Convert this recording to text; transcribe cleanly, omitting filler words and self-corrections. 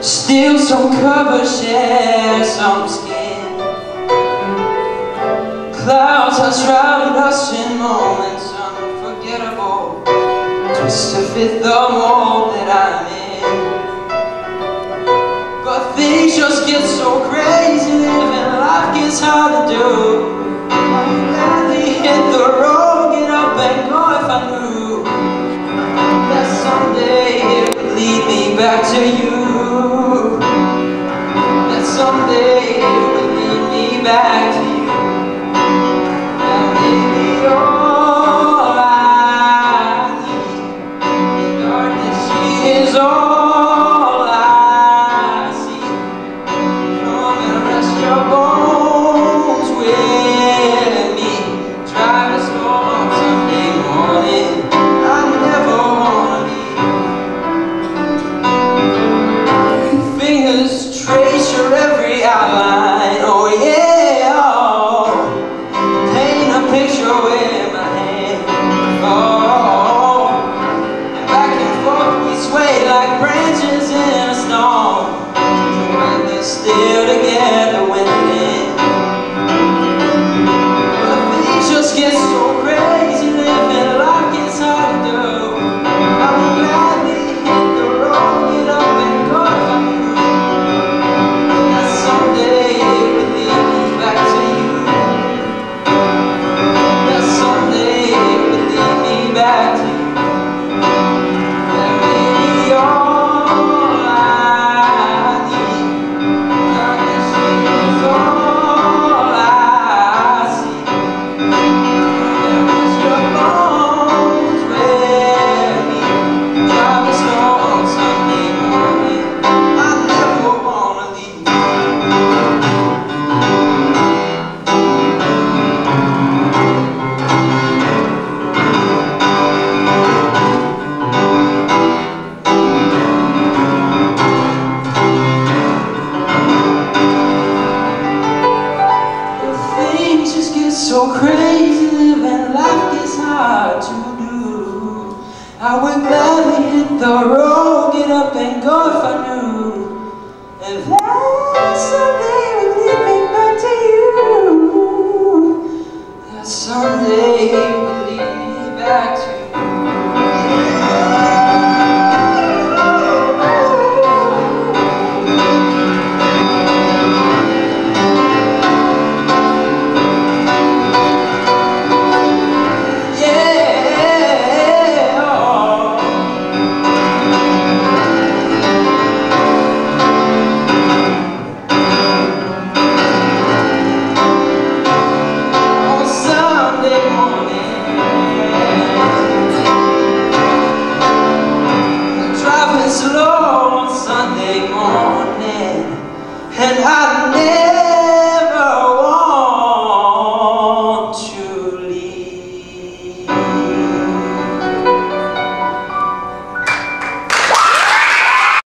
Steal some cover, share some skin. Clouds have shrouded us in moments unforgettable, just to fit the mold that I'm in. But things just get so crazy, living life gets hard to do. I'd gladly hit the road, get up and go if I knew that someday it would lead me back to you. That someday it would lead me back to you. That maybe all I need, in darkness she is all I see. Come and rest your bones with me. Drive us home Sunday morning. I never wanna leave. Fingers trace your every outline. Oh yeah, oh. Paint a picture with my hand. Oh, and back and forth we sway like branches in a storm. When they're still together when they end. But things just get so crazy, living life gets hard to do. I would gladly hit the road, get up and go if I knew that someday it would lead me back to you. That someday it would lead me back to you. That maybe all I need, darkness is all I see. And rest your bones with me. Drive us home Sunday morning. I never wanna leave. Things just get so crazy, living life gets hard to do. I would gladly hit the road, get up and go if I knew that someday would lead me back to you. That someday